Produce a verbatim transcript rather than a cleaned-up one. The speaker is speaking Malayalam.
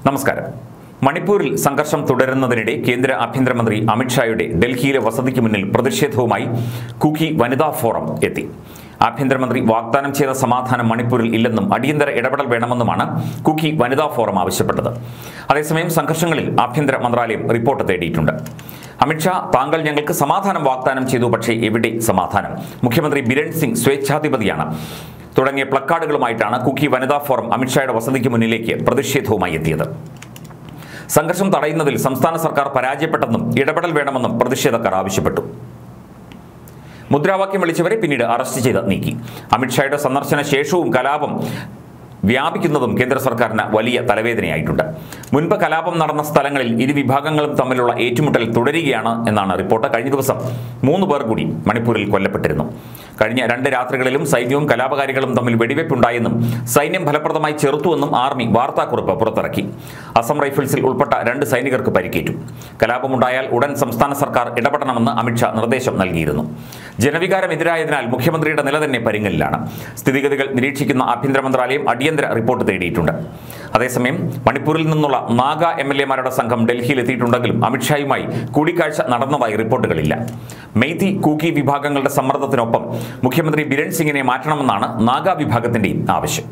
നമസ്കാരം. മണിപ്പൂരിൽ സംഘർഷം തുടരുന്നതിനിടെ കേന്ദ്ര ആഭ്യന്തരമന്ത്രി അമിത്ഷായുടെ ഡൽഹിയിലെ വസതിക്ക് മുന്നിൽ പ്രതിഷേധവുമായി കുക്കി വനിതാ ഫോറം എത്തി. ആഭ്യന്തരമന്ത്രി വാഗ്ദാനം ചെയ്ത സമാധാനം മണിപ്പൂരിൽ ഇല്ലെന്നും അടിയന്തര ഇടപെടൽ വേണമെന്നുമാണ് കുക്കി വനിതാ ഫോറം ആവശ്യപ്പെട്ടത്. അതേസമയം സംഘർഷങ്ങളിൽ ആഭ്യന്തര മന്ത്രാലയം റിപ്പോർട്ട് തേടിയിട്ടുണ്ട്. അമിത്ഷാ, താങ്കൾ ഞങ്ങൾക്ക് സമാധാനം വാഗ്ദാനം ചെയ്തു, പക്ഷേ എവിടെ സമാധാനം? മുഖ്യമന്ത്രി ബിരൺ സിംഗ് സ്വേച്ഛാധിപതിയാണ് തുടങ്ങിയ പ്ലക്കാർഡുകളുമായിട്ടാണ് കുക്കി വനിതാ ഫോറം അമിത്ഷായുടെ വസതിക്ക് മുന്നിലേക്ക് പ്രതിഷേധവുമായി എത്തിയത്. സംഘർഷം തടയുന്നതിൽ സംസ്ഥാന സർക്കാർ പരാജയപ്പെട്ടെന്നും ഇടപെടൽ വേണമെന്നും പ്രതിഷേധക്കാർ ആവശ്യപ്പെട്ടു. മുദ്രാവാക്യം വിളിച്ചവരെ പിന്നീട് അറസ്റ്റ് ചെയ്ത് നീക്കി. അമിത്ഷായുടെ സന്ദർശന ശേഷവും കലാപം വ്യാപിക്കുന്നതും കേന്ദ്ര സർക്കാരിന് വലിയ തലവേദനയായിട്ടുണ്ട്. മുൻപ് കലാപം നടന്ന സ്ഥലങ്ങളിൽ ഇരു വിഭാഗങ്ങളും തമ്മിലുള്ള ഏറ്റുമുട്ടൽ തുടരുകയാണ് എന്നാണ് റിപ്പോർട്ട്. കഴിഞ്ഞ ദിവസം മൂന്ന് പേർ കൂടി മണിപ്പൂരിൽ കൊല്ലപ്പെട്ടിരുന്നു. കഴിഞ്ഞ രണ്ട് രാത്രികളിലും സൈന്യവും കലാപകാരികളും തമ്മിൽ വെടിവെപ്പുണ്ടായെന്നും സൈന്യം ഫലപ്രദമായി ചെറുത്തുവെന്നും ആർമി വാർത്താക്കുറിപ്പ് പുറത്തിറക്കി. അസം റൈഫിൾസിൽ ഉൾപ്പെട്ട രണ്ട് സൈനികർക്ക് പരിക്കേറ്റു. കലാപമുണ്ടായാൽ ഉടൻ സംസ്ഥാന സർക്കാർ ഇടപെടണമെന്ന് അമിത്ഷാ നിർദ്ദേശം നൽകിയിരുന്നു. ജനവികാരം എതിരായതിനാൽ മുഖ്യമന്ത്രിയുടെ നില തന്നെ പരിങ്ങലിലാണ്. സ്ഥിതിഗതികൾ നിരീക്ഷിക്കുന്ന ആഭ്യന്തര മന്ത്രാലയം അടിയന്തര റിപ്പോർട്ട് തേടിയിട്ടുണ്ട്. അതേസമയം മണിപ്പൂരിൽ നിന്നുള്ള നാഗ എം എൽ എമാരുടെ സംഘം ഡൽഹിയിൽ എത്തിയിട്ടുണ്ടെങ്കിലും അമിത്ഷായുമായി കൂടിക്കാഴ്ച നടന്നതായി റിപ്പോർട്ടുകളില്ല. മെയ്തി, കൂക്കി വിഭാഗങ്ങളുടെ സമ്മർദ്ദത്തിനൊപ്പം മുഖ്യമന്ത്രി ബിരൺ സിംഗിനെ മാറ്റണമെന്നാണ് നാഗ വിഭാഗത്തിന്റെയും ആവശ്യം.